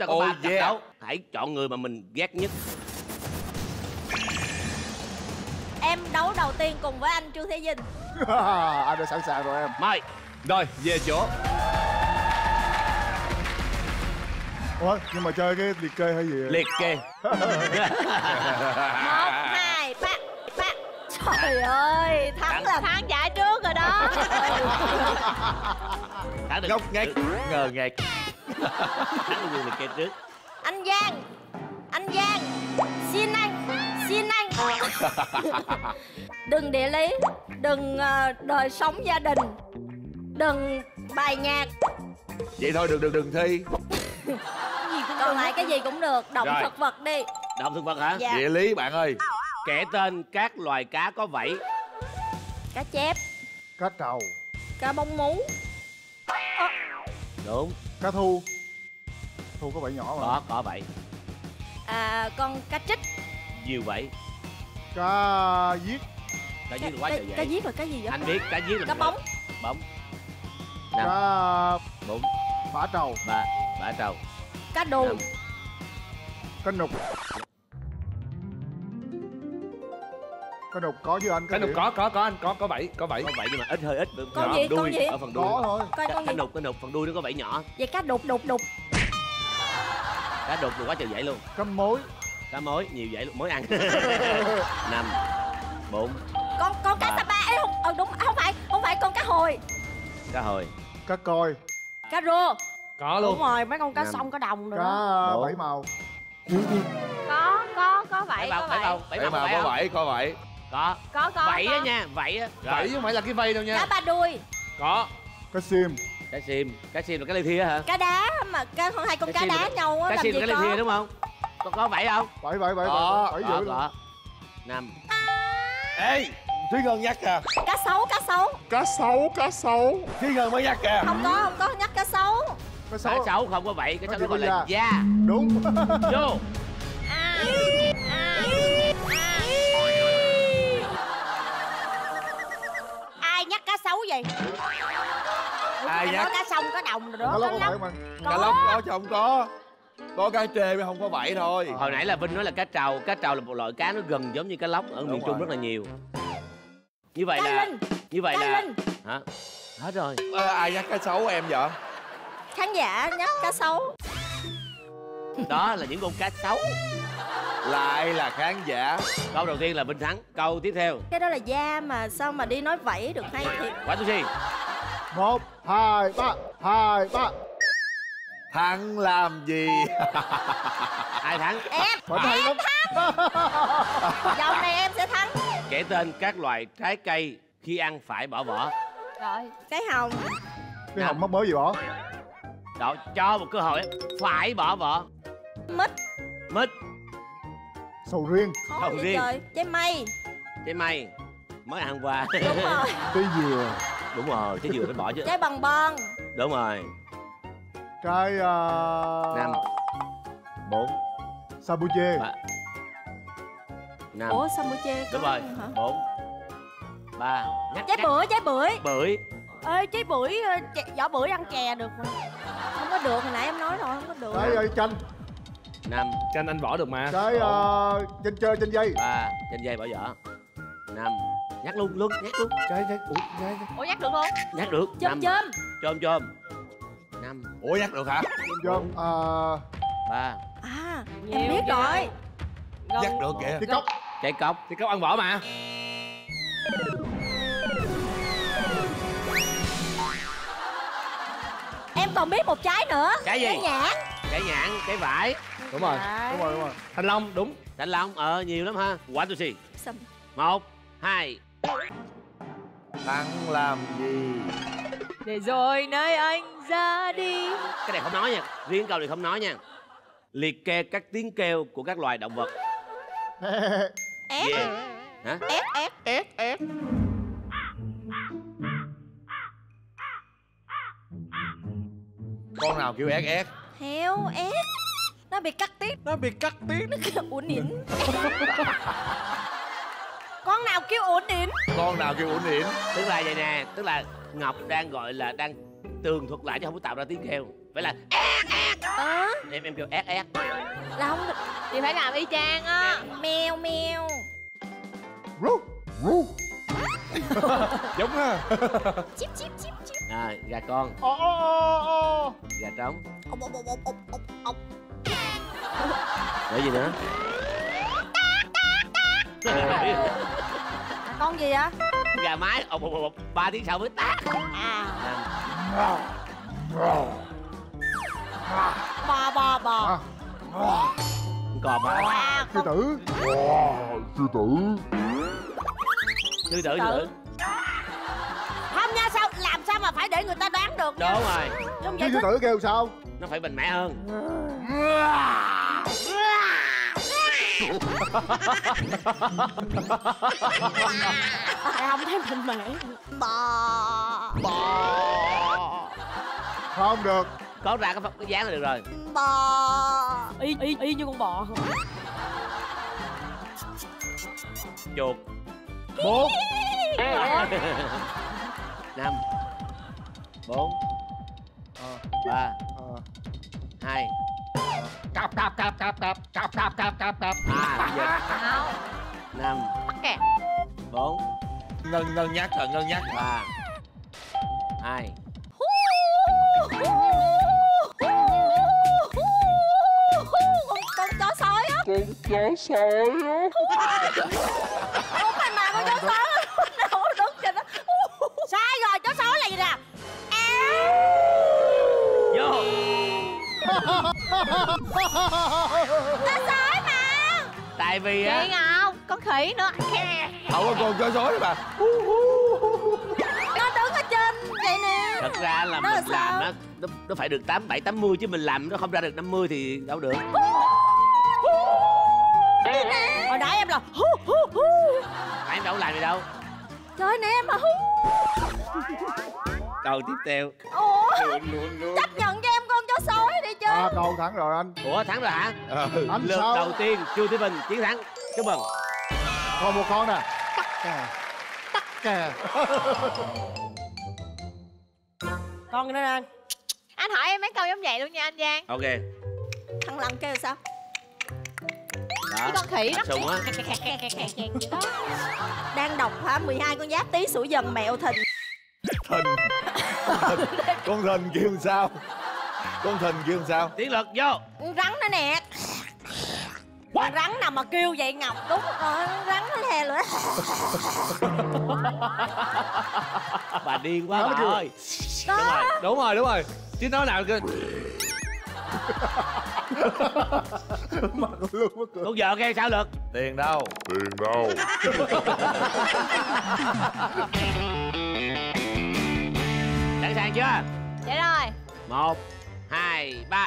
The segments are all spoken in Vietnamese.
Ta có 3 cặp đấu. Hãy chọn người mà mình ghét nhất. Em đấu đầu tiên cùng với anh Trương Thế Vinh. Anh đã sẵn sàng rồi em. Mời. Rồi, về chỗ. Ủa, nhưng mà chơi cái liệt kê hay gì? Liệt kê. 1, 2, 3. Trời ơi, thắng là thắng giải trước rồi đó. Thắng được. Ngốc nghếch, ngờ nghệch. Thắng được liệt kê trước. Anh Giang, xin anh. Đừng địa lý, đừng đời sống gia đình, đừng bài nhạc. Vậy thôi, đừng thi. Còn lại cái gì cũng được, động Rồi. thực vật đi. Động thực vật hả? Dạ. Địa lý bạn ơi. Kể tên các loài cá có vảy. Cá chép, Cá trầu, cá bông mú, Đúng. cá thu. Thu có vảy nhỏ mà. Có vảy. con cá trích. Nhiều vảy. Cá giết. Cá giết là quá trời Cá vậy. giết là cái gì vậy? Anh biết cá giết là Cá bóng. Bóng. 5, Cá 4, bả trầu, 3, bả trầu. Cá đù. 5. cá nục. Cá nục có chứ anh. Cái nục có anh, có vảy. Có vảy nhưng mà hơi ít. Con gì? Con gì? Ở phần đuôi. Có thôi. Coi con Cá gì? nục phần đuôi nó có vảy nhỏ. Vậy cá đục. Cá đục là quá trời vảy luôn. Cá mối. Cá mối nhiều vảy luôn, mối ăn. 5, 4. Con cá Sapa. Ê, không, đúng, không phải con cá hồi. Cá hồi. Cá coi. Cá rô. Có luôn. Đúng rồi, mấy con cá Nhầm. sông, cá đồng rồi Cá đó. bảy màu. Có vậy, có vậy. Bảy màu có vảy, có vảy. Có vảy á nha, vảy á. Vảy chứ không phải là cái vây đâu nha. Cá ba đuôi. Có. Cá sim. Cá sim là cá lê thia hả? Cá đá mà hai con cá đá nhau á, Cá làm sim gì là cá lê thia đúng không? Có vảy không? Bảy Có. dữ luôn. Có. 5. Ê, Thúy Ngân nhắc kìa. Cá sấu. Cá sấu. Thúy Ngân mới nhắc kìa. Không có nhắc cá sấu. Cá Cá sấu. sấu không có vảy, cá Nó sấu chỉ nó gọi có là da. Đúng. Vô. Ai nhắc cá sấu vậy? Ai Em nhắc? nói cá sông, cá đồng rồi Cá đó. lóc có phải mà. Cá lóc có chứ không có. Có cá trê mà không có vảy thôi. Hồi nãy là Vinh nói là cá trầu là một loại cá nó gần giống như cá lóc ở miền Trung rất là nhiều. Như vậy Cá là linh. như vậy Cá là linh. hả? Hết rồi. Ai nhắc cá sấu em vậy? Khán giả nhắc cá sấu. Đó là những con cá sấu. Lại là khán giả. Câu đầu tiên là Vinh thắng. Câu tiếp theo. Cái đó là da mà sao mà đi nói vẫy được hay thiệt. Quả Tusi. 1, 2, 3. Thắng làm gì? Ai thắng? Em Hay lắm. vòng này em sẽ thắng. Kể tên các loài trái cây khi ăn phải bỏ vỏ. Rồi, cái hồng. Cái hồng mắc mới gì bỏ. Đó, cho một cơ hội phải bỏ vỏ. Mít. Sầu riêng. Khó Hồng vậy riêng. trời. Trái mây. Trái mây mới ăn qua. Đúng rồi. Trái dừa. Đúng rồi, trái dừa phải bỏ chứ. Trái bần bon. Đúng rồi. Trái 5, 4, Sambuche. 3, 5. Ủa Sambuche có Đúng rồi. hả? 4, 3. Trái bưởi. Bưởi. Ê, trái bưởi, vỏ bưởi ăn chè được mà. Không có được, hồi nãy em nói rồi, không có được. Trái chanh. 5, Chanh anh bỏ được mà. Trái trên dây. 3. Trên dây bỏ vỏ. 5. Nhắc luôn. Trái. Ủa nhắc được không? Nhắc được. Chôm. Chôm. 5, Ủa nhắc được hả? Chôm. 3. Em biết rồi. Nhắc được kìa. Trái cốc. Trái cốc. Thì câu ăn vỏ mà. Em còn biết một trái nữa. Trái gì? Trái nhãn. Trái nhãn, trái vải. Đúng rồi. Đúng rồi. Thanh long đúng. Thanh long, nhiều lắm ha. Quả Tusi. Xăm. 1, 2. Thắng làm gì? Để rồi nơi anh ra đi. Cái này không nói nha. Riêng câu này không nói nha. Liệt kê các tiếng kêu của các loài động vật. Ép. Yeah. Hả? Ép. Con nào kêu ép ép? Heo ép. Nó bị cắt tiết. Nó bị cắt tiếng. Nó kêu uốn ỉn. Con nào kêu uốn ỉn? Con nào kêu uốn ỉn? Tức là vậy nè. Tức là Ngọc đang gọi là đang tường thuật lại chứ không có tạo ra tiếng kêu. Phải là em kêu ét ét. Là không được. Thì phải làm y chang á. Mèo mèo. Rú, rú. Giống ha. Chíp chíp chíp chíp. Gà con. Gà trống. Để gì nữa? Con gì vậy? Gà mái. 3 tiếng sau mới tác. Bò. Cò bò. Sư tử. Sư tử. Sư tử. Không nha, sao làm sao mà phải để người ta đoán được nha. Đúng rồi. Không Sư vậy tử kêu sao? Nó phải mạnh mẽ hơn. Không thấy mình mẹ. Bò. Không được. Có ra cái dáng là được rồi. Bò. Y như con bò. Chuột. 4 5 4 3 2 Cạp. giờ 5 Mắc kẹt. 4 Ngân nhắc rồi, ngân nhắc. 3 2 Con chó sói á. Ủa mày mà con chó sói á. Đâu đứng trên đó. Sai rồi, chó sói là gì nè? vô. Chó sói mà. Tại vì Chị á Ngọc, con khỉ nữa. Không có con chó sói bà. Nó đứng ở trên vậy nè. thật ra là Đó là mình làm sao? nó phải được 80 chứ mình làm nó không ra được 50 thì đâu được. Hồi nãy em là Tại em đâu có làm gì đâu. trời nè em mà Câu tiếp theo. Ủa chấp nhận cho em con chó sói đi chứ. Câu thắng rồi anh. Ủa thắng rồi hả? Anh Lượt sao? đầu tiên Chu Thúy Bình chiến thắng. Chúc mừng. Còn một con nè. Tắc kè. Con nữa nè. Anh hỏi em mấy câu giống vậy luôn nha anh Giang. Ok. Thằng Lăng kêu sao? Đó. Cái con khỉ đó. Sùng á. Đang đọc hả? 12 con giáp Tý Sửu Dần Mẹo Thìn. Thìn. Con thìn kêu sao? Con thìn kêu sao? Tiến luật vô. Rắn nó nè. Con rắn nào mà kêu vậy Ngọc? Đúng rồi, rắn nó thè lửa. Bà điên quá Nó bà kêu- ơi. Đó. Đúng rồi. Chứ nói nào kêu. Mặt luôn mất cười. Con vợ kêu sao lượt? Tiền đâu? Sẵn sàng chưa? Dạ rồi. 1 2 3.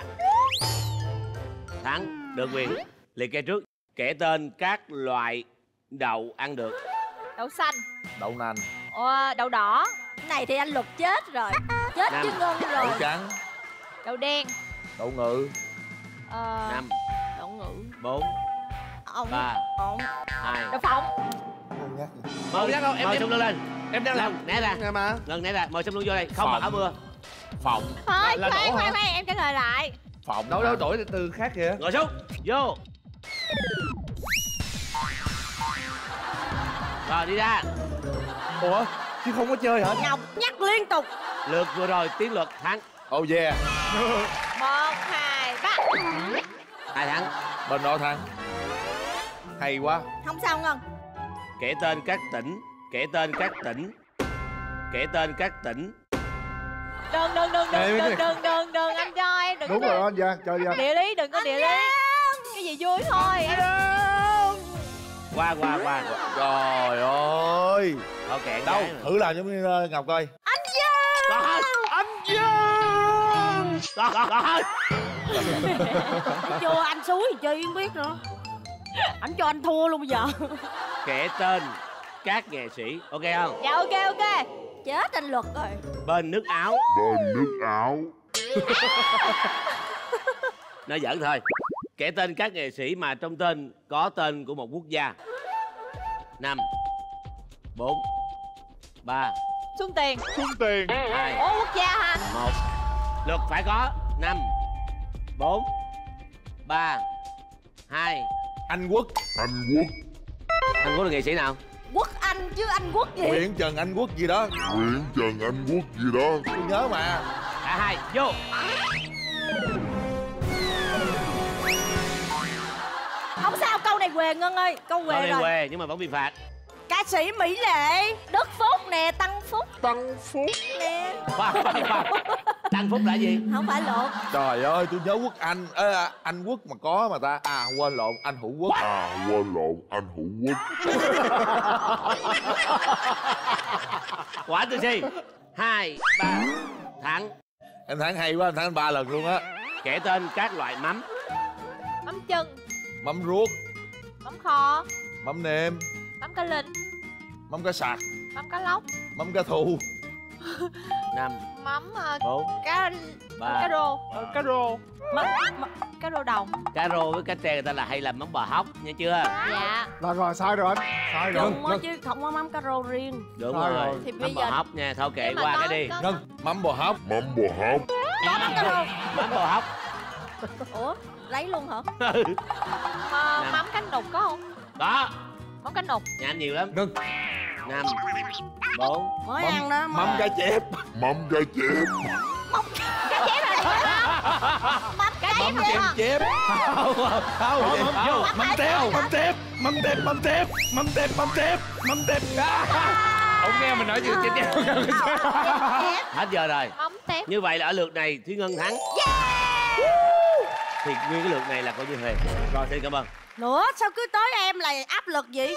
Thắng được quyền liệt kê trước. Kể tên các loại đậu ăn được. Đậu xanh. Đậu nành. Đậu đỏ. Cái này thì anh Luật chết rồi. Chết chứ ngon rồi. Đậu trắng. Đậu đen. Đậu ngự. 5 Đậu ngự. 4 Ổng 3 ổng 2. Đậu phộng. Không nhắc. Mời nhắc đâu, em- mời Sông Lương lên. Em đang Ngân né ra. Nghe mà. Ngân né ra. Mời Sông Lương vô đây. Không mặc áo mưa. Phộng. Thôi Là khoan đổ hả? khoan em trả lời lại. Phộng. Đâu đổi từ khác kìa. Ngồi xuống. Vô. Rồi đi ra. Ủa? Chứ không có chơi hả? Ngọc nhắc liên tục. Lượt vừa rồi Tiến Luật thắng. Oh yeah. 1 2 3. Ai thắng? Bên đó thắng. Hay quá. Không sao Ngân. Kể tên các tỉnh. Kể tên các tỉnh. Kể tên các tỉnh. Đừng anh cho em đừng Đúng có rồi anh Giang, chơi đi anh. địa lý, đừng có địa lý. Cái gì vui thôi em. Qua Trời ơi. Thôi kẹn Đâu? cái mà. Thử làm giống như Ngọc coi. Rồi. Anh Dương. Rồi. Chưa anh suối thì chơi không biết nữa. Anh cho anh thua luôn bây giờ. Kể tên các nghệ sĩ. Ok không? Dạ ok. Chết anh Luật rồi. Bên nước áo. Nó giỡn thôi. Kể tên các nghệ sĩ mà trong tên có tên của một quốc gia. 5 4 3 Xuân Tiền. 2 Ủa quốc gia hả? 1. Luật phải có 5 4 3 2. Anh Quốc. Anh Quốc là nghệ sĩ nào? Quốc Anh chứ Anh Quốc gì? Nguyễn Trần Anh Quốc gì đó. Tôi nhớ mà. Cả hai vô. Không sao, câu này què Ngân ơi. Câu Câu què này rồi. què nhưng mà vẫn bị phạt. Ca sĩ Mỹ Lệ, Đức Phúc nè, Tăng Phúc nè. Khoan. Tăng Phúc là gì? Không phải lộn. Trời ơi, tôi nhớ Quốc Anh. Anh Quốc mà có mà ta. À, quên lộn, anh Hữu Quốc. Quả tư si. 2 3 thắng. Em thắng hay quá, em thắng 3 lần luôn á. Kể tên các loại mắm. Mắm chân. Mắm ruốc, Mắm kho. mắm nêm, Mắm cá linh. mắm cá sặc, Mắm cá lóc. mắm cá thu. 5 Mắm 4 cá 3. cá rô. Cá rô. Cá rô đồng. Cá rô với cá trê người ta là hay làm mắm bò hóc nha chưa? Dạ. Rồi sai rồi anh. Sai rồi. Đúng á, chứ không có mắm cá rô riêng. Đúng Sai rồi. rồi. Thì Mắm bây bò giờ hóc nha. Thôi kệ Nhưng mà qua có- cái đi. có- Ngân, mắm bò hóc. Có mắm cá rô. Mắm bò hóc. Ủa, lấy luôn hả? Mắm cánh đục có không? Đó. Mắm cánh đục. Nhà anh nhiều lắm. Ngân, 5 4 Mới ăn đó. mắm cá chép. Mắm cá Mắm chép kem hả? chép. Không. Mắm tép. Ông nghe mình nói chữ chết chết. Hết giờ rồi. Mắm tép. Như vậy là ở lượt này Thúy Ngân thắng. Thì nguyên cái lượt này là coi như Huệ. Rồi xin cảm ơn. Nữa sao cứ tới em là áp lực vậy?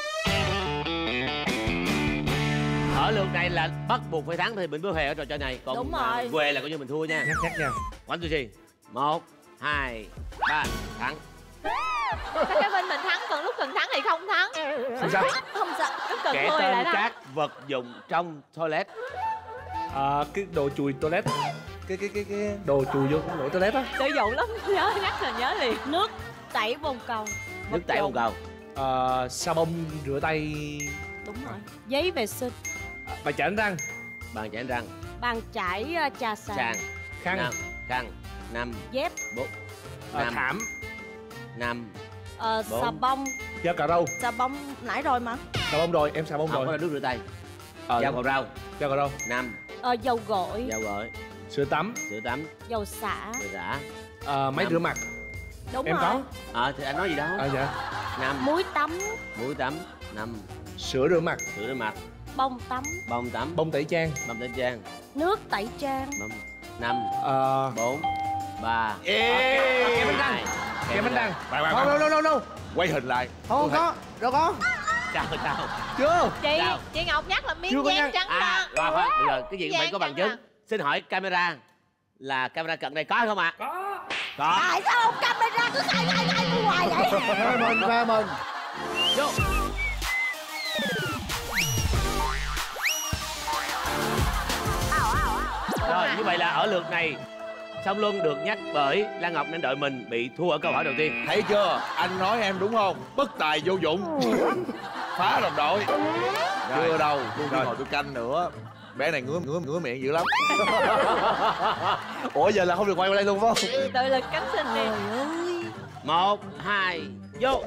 Ở lượt này là bắt buộc phải thắng thì mình mới Huệ ở trò chơi này. Còn Đúng rồi. Huệ là coi như mình thua nha. Nhắc nha. Quán tư gì? 1 2 3 thắng. Sao cái bên mình thắng, còn lúc cần thắng thì không thắng. Không sao. Không sợ. Lúc cần Kể thua thì tên lại thắng. các vật dụng trong toilet. Cái đồ chùi toilet. Cái đồ chùi vô lỗ toilet á. Sử dụng lắm. Nhớ nhắc là nhớ liền. Nước tẩy bồn cầu. Nước tẩy bồn cầu. Xà bông rửa tay. Đúng rồi. Giấy vệ sinh. Bàn chải đánh răng. Bàn chải đánh răng. Bàn chải trà sàn. Sàn. Khăn. Khăn. 5 Dép. 4 5 Thảm. 5 Xà Bốn. bông. Dao cà rau. Xà bông nãy rồi mà. Xà bông rồi, em xà bông Không có rồi. là nước rửa tay. Dao Dao cạo rau. cà rau. 5 Dầu gội. dao gội. Sữa tắm. Sữa tắm. Dầu xả. Sữa xả. Máy Năm. rửa mặt. Đúng Em rồi. có. Thì anh nói gì đó. Dạ. 5 Muối tắm. muối tắm. 5 Sữa rửa mặt. sữa rửa mặt. Bông tắm. Bông tắm. Bông tẩy trang. Bông tẩy trang. Nước tẩy trang. 5 4 3 Kem đánh răng. Kem đánh răng. No. Quay hình lại. Không có. Đâu có. Sao Chưa. Chị Ngọc nhắc là Chưa miếng có dán nhắc. trắng răng. rồi khoan được rồi cái gì cũng phải Dán có bằng trắng chứng. Xin hỏi camera là camera cận đây có hay không ạ? Có. Tại sao ông camera cứ khai tôi hoài vậy? Ra mình. Vô. Rồi như vậy là ở lượt này Song Luân được nhắc bởi Lan Ngọc nên đội mình bị thua ở câu hỏi đầu tiên. Thấy chưa? Anh nói em đúng không? Bất tài vô dụng. Phá đồng đội. Chưa đâu, tôi ngồi tôi canh nữa. Bé này ngứa miệng dữ lắm. Ủa giờ là không được quay qua đây luôn phải không? Tự lực cánh sinh đi. 1 2 vô.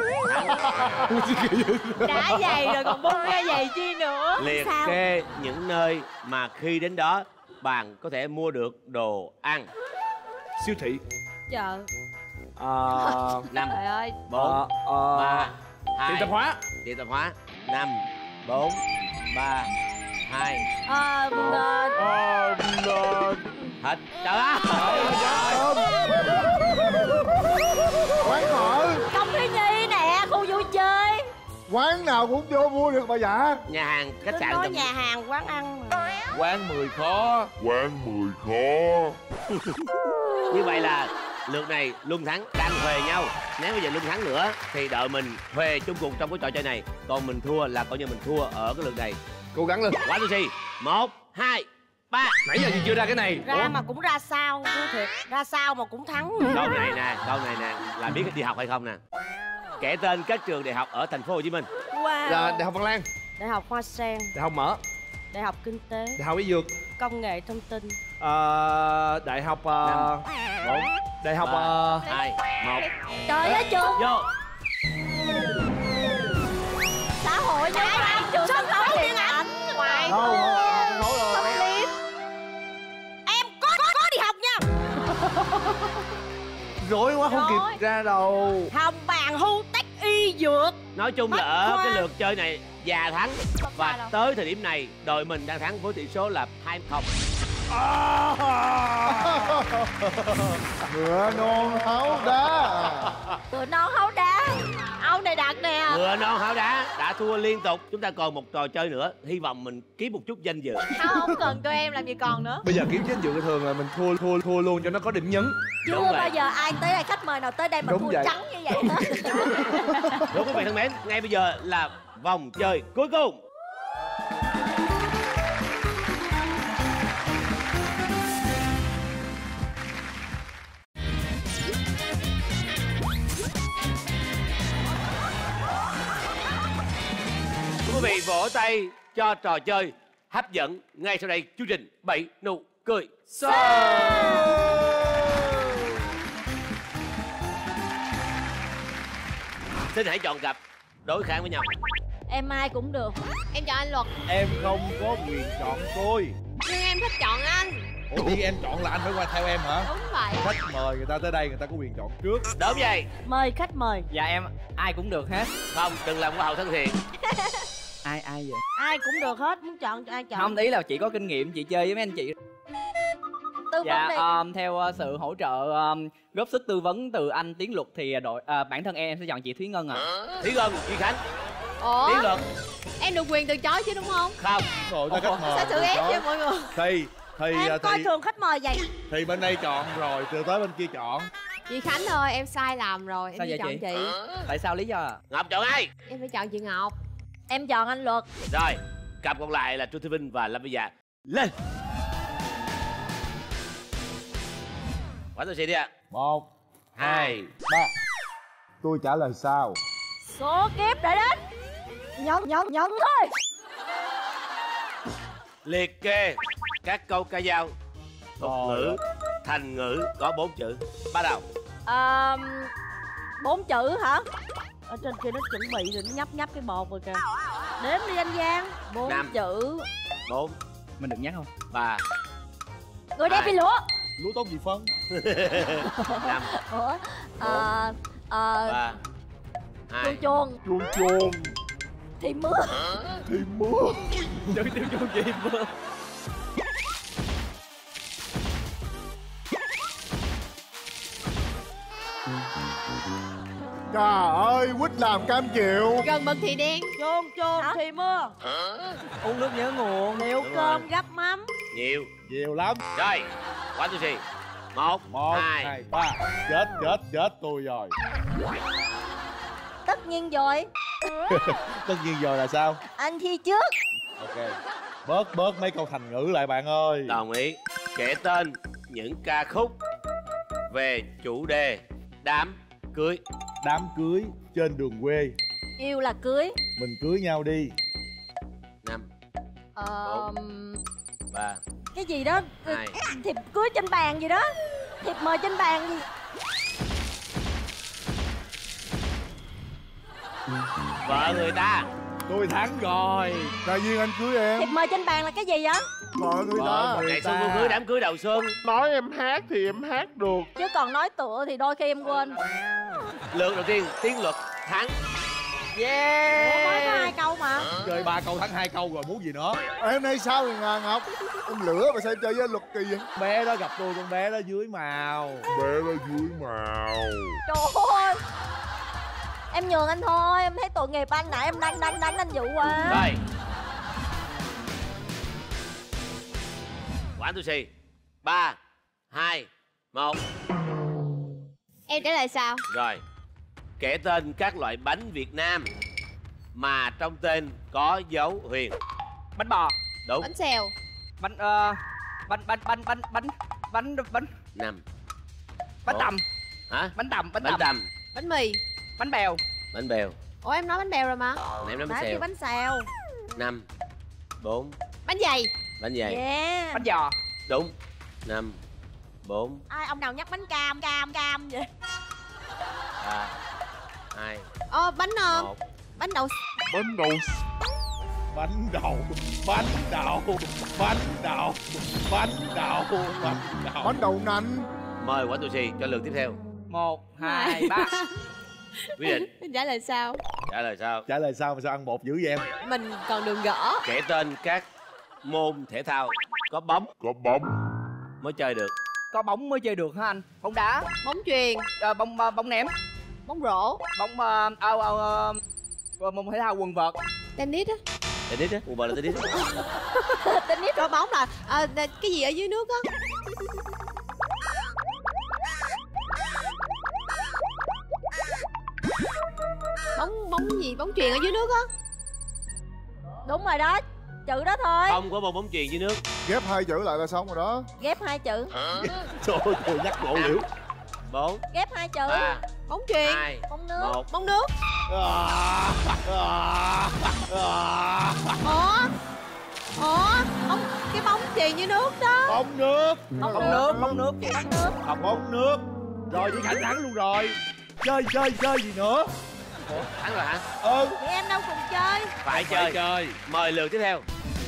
Đã giày rồi còn bung ra giày chi nữa. Liệt Sao? kê những nơi mà khi đến đó bạn có thể mua được đồ ăn. Siêu thị. Chợ. 5 Trời ơi. 4 3 2 Tiệm tạp hóa. Tiệm tạp hóa. 5 4 3 2 hết. Trời ơi. Quán mở. Công Thúy Nhi nè, khu vui chơi. Quán nào cũng vô mua được bà dạ. Nhà hàng khách Tôi sạn nói tầm... nhà hàng quán ăn mà. Quán 10 khó. Như vậy là lượt này Luân thắng đang huề nhau. Nếu bây giờ Luân thắng nữa thì đợi mình huề chung cuộc trong cái trò chơi này. Còn mình thua là coi như mình thua ở cái lượt này. Cố gắng lên. Quá sushi. 1 2 3. Nãy giờ gì chưa ra cái này. Ra mà cũng ra sao, thưa thiệt. Ra sao mà cũng thắng. Câu này nè là biết đi học hay không nè. Kể tên các trường đại học ở thành phố Hồ Chí Minh. Wow. Là Đại học Văn Lang. Đại học Hoa Sen. Đại học Mở. Đại học Kinh tế. Đại học Y Dược. công nghệ thông tin. Đại học 4 Đại học 2 1. Trời ơi trường. Vô. Xã hội nhân văn, trường sân khấu điện ảnh. Ngoài Đâu không nói rồi. Liêm. Em có đi học nha. rối quá không Rối. kịp ra đâu. Hồng bàn hưu tech y dược. Nói chung là Bách ở khoa. cái lượt chơi này già thắng. Không Và sai đâu. tới thời điểm này đội mình đang thắng với tỷ số là 2-0. Ngựa non háo đá. Tụi non hấu đá. Ông này đặt nè. Ngựa non háo đá đã thua liên tục. Chúng ta còn một trò chơi nữa. Hy vọng mình kiếm một chút danh dự. Không cần tụi em làm gì còn nữa. Bây giờ kiếm danh dự thường là mình thua luôn cho nó có điểm nhấn. Chưa Đúng vậy. bao giờ ai tới đây, khách mời nào tới đây mà Đúng thua vậy. trắng như vậy hết. Đúng quý vị thân mến, ngay bây giờ là vòng chơi cuối cùng. Quý vị vỗ tay cho trò chơi hấp dẫn ngay sau đây, chương trình 7 nụ cười show. Xin hãy chọn cặp đối kháng với nhau. Em ai cũng được. Em chọn anh Luật. Em không có quyền chọn tôi. Nhưng em thích chọn anh. Ủa thì em chọn là anh phải qua theo em hả? Đúng vậy. Khách mời người ta tới đây người ta có quyền chọn trước. Đúng vậy. Mời khách mời. Dạ em ai cũng được hết. Không, đừng làm hoa hậu thân thiện. Ai vậy? Ai cũng được hết, muốn chọn ai chọn. Không, ý là chị có kinh nghiệm, chị chơi với mấy anh chị. Tư vấn đi. Dạ theo sự hỗ trợ góp sức tư vấn từ anh Tiến Luật thì bản thân em sẽ chọn chị Thúy Ngân ạ. Thúy Ngân, Duy Khánh, Ủa? Tiến Luật. Em được quyền từ chối chứ đúng không? Không. Rồi ta khách mời. Sao thử ép cho mọi người? Em coi thường khách mời vậy. thì bên đây chọn rồi, từ tới bên kia chọn. Chị Khánh ơi, em sai lầm rồi. Em Sao đi vậy chọn chị? chị. Tại sao lý do ạ? Ngọc chọn ai? Em phải chọn chị Ngọc. Em chọn anh Luật. Rồi, cặp còn lại là Trương Thị Vinh và Lâm Vy Dạ. Lên. Quả tôi sẽ đi ạ. 1 2 3. Tôi trả lời sao? Số kiếp đã đến. Nhận thôi. Liệt kê các câu ca dao tục ngữ thành ngữ có 4 chữ. Bắt đầu. 4 chữ hả? Ở trên kia nó chuẩn bị rồi, nó nhấp cái bột rồi kìa. Đếm đi anh Giang. 4 5. chữ. 4 Mình đừng nhắc không? 3 Người đẹp 2. bị lúa. Lúa tốt gì phân? 5 Ủa? 3 2 Chuông Chuông thì mưa. thì mưa. Chuông gì mưa? Trời ơi, quýt làm cam chịu. Gần mực thì đen. Chuông thì mưa. Uống nước nhớ nguồn. Liệu Đúng cơm rồi. gắp mắm. Nhiều. Nhiều lắm. Rồi, quả tôi xì. 1 1 2 2 3. Chết tôi rồi. Tất nhiên rồi. Tất nhiên rồi là sao? Anh thi trước. Ok. Bớt mấy câu thành ngữ lại bạn ơi. Đồng ý. Kể tên những ca khúc về chủ đề đám cưới. Đám cưới trên đường quê. Yêu là cưới. Mình cưới nhau đi. 5 Ờ, 3 cái gì đó 2 thiệp cưới trên bàn gì đó, thiệp mời trên bàn gì. Vợ người ta. Tôi thắng rồi. Đại viên anh cưới em. Thiệp mời trên bàn là cái gì vậy? Vợ người ta. Ngày xuân vui cưới, đám cưới đầu xuân. Nói em hát thì em hát được. Chứ còn nói tựa thì đôi khi em quên. Lượt đầu tiên Tiến Luật thắng. Ủa, mới có 2 câu mà. Chơi 3 câu thắng 2 câu rồi muốn gì nữa. Em nay sao thì Ngà Ngọc? Em lửa mà sao chơi với Luật kỳ vậy? Bé đó gặp tôi, con bé đó dưới màu. Bé nó dưới màu. Trời ơi, em nhường anh thôi, em thấy tội nghiệp anh nãy em đánh anh dữ quá. Rồi. Quả tôi xì. 3 2 1. Em trả lời sao? Rồi. Kể tên các loại bánh Việt Nam mà trong tên có dấu huyền. Bánh bò. Đúng. Bánh xèo. Bánh bánh 5 bánh tằm. Hả? Bánh tằm. Bánh tằm. Bánh mì. Bánh bèo. Bánh bèo. Ủa em nói bánh bèo rồi mà. Nãy em nói bánh Nãy xèo. kêu bánh xèo. 5 4 Bánh dày. Bánh gì? Yeah. Bánh giò. Đúng. 5 4 Ai ông nào nhắc bánh cam vậy? 3 2 Bánh 1. bánh đậu. Bánh đậu. Bánh đậu. Bánh đậu. Bánh đậu. Bánh đậu. Bánh đậu. Bánh đậu nành. Mời Quả Tù Xì cho lượt tiếp theo. 1 2 3. Quyết định. Trả lời sao? Trả lời sao? Trả lời sao mà sao ăn bột dữ vậy em? Mình còn đường gõ. Kể tên các môn thể thao có bóng mới chơi được. Có bóng mới chơi được hả anh? Bóng đá. Bóng chuyền. Bóng ném. Bóng rổ. Bóng môn thể thao quần vợt. Tennis á. Tennis á, quần vợt là tennis á. Tennis rồi bóng là cái gì ở dưới nước á. Bóng gì? Bóng chuyền ở dưới nước á. Đúng rồi đó, chữ đó thôi. Không có bóng chuyền dưới nước. Ghép 2 chữ lại là xong rồi đó. Ghép 2 chữ. Trời ơi, nhắc lộ liễu. 4 Ghép 2 chữ. 3 Bóng chuyền. 2 Bóng nước. 1. Bóng nước. Cái bóng chuyền dưới nước đó. Bóng nước. Bóng nước. Bóng nước. Rồi Duy Khánh thắng luôn rồi. Chơi gì nữa? Thắng rồi hả? Thì em đâu cùng chơi. Phải chơi. Mời lượt tiếp theo.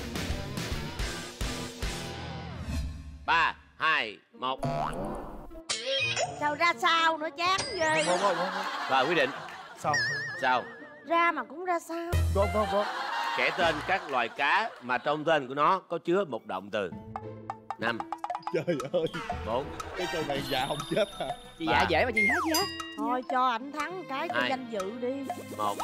3 2 1. Sao ra sao nữa, chán ghê. Không. Rồi quyết định. Sao? Ra mà cũng ra sao. Vâng. Kể tên các loài cá mà trong tên của nó có chứa một động từ. 5 Trời ơi, 4 cái câu này dạ không chết hả? Chị dạ dễ mà chị hết giá. Thôi cho ảnh thắng cái cho 2 danh dự đi. 1.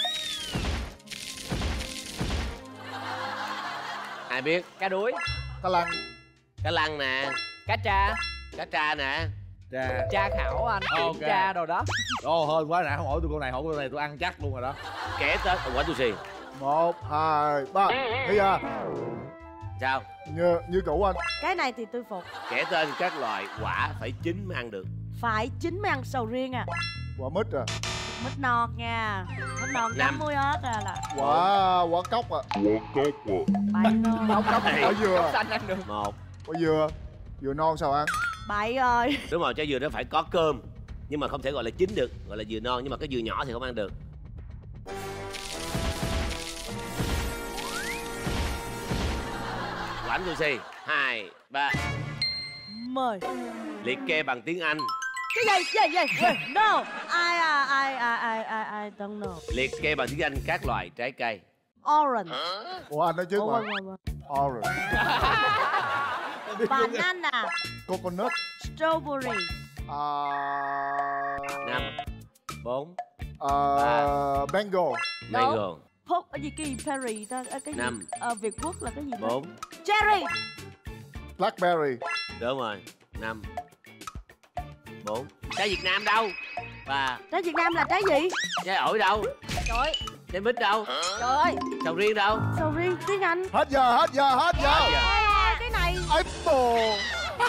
Ai biết? Cá đuối. Cá lăng. Cá lăng nè, Cá tra. cá tra nè. Tra khảo anh. Ok. Kiểm tra đồ đó. Ồ, hơn quá, nãy không hỏi tôi câu này tôi ăn chắc luôn rồi đó. Kể tên Quả Tù Xì. 1 2 3. Bây giờ Sao? như cũ anh. Cái này thì tôi phục. Kể tên các loại quả phải chín mới ăn được. Phải chín mới ăn sầu riêng à. Quả mít à. Mít non nha. Mít non chấm muối ớt là Quả cốc à. bậy ngon. Quả dừa. Xanh ăn được. 1. Quả dừa non sao ăn? Bậy ơi. Đúng rồi, trái dừa nó phải có cơm. Nhưng mà không thể gọi là chín được, gọi là dừa non. Nhưng mà cái dừa nhỏ thì không ăn được. Quả Tù Xì. 2 3. Mời. Liệt kê bằng tiếng Anh. Cái gì? No. I don't know. Liệt kê bằng tiếng Anh các loại trái cây. Orange. Ủa anh nói trước mà. Orange. Banana. Coconut. Strawberry. 5 4 Mango. Mango. Perry ta cái gì? 5 Việt Quốc là cái gì? 4. Cherry. Blackberry. Đúng rồi. 5 4. Trái Việt Nam đâu? 3. Trái Việt Nam là trái gì? Trái ổi đâu? Trời ơi. Trái mít đâu? Trời ơi. Sầu riêng đâu? Sầu riêng tiếng Anh. Hết giờ. Cái này. Apple.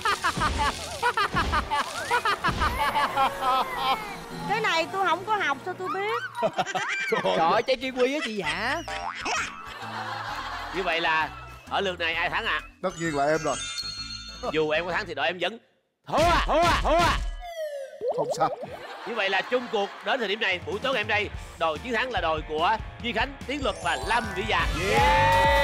Cái này tôi không có học sao tôi biết. Trời ơi, trái kiwi á chị dạ. Như vậy là ở lượt này ai thắng à? Tất nhiên là em rồi. Dù em có thắng thì đội em vẫn thua à. Không sao. Như vậy là chung cuộc đến thời điểm này, buổi tối ngày hôm nay, đội chiến thắng là đội của Duy Khánh, Tiến Luật và Lâm Vĩ Dạ.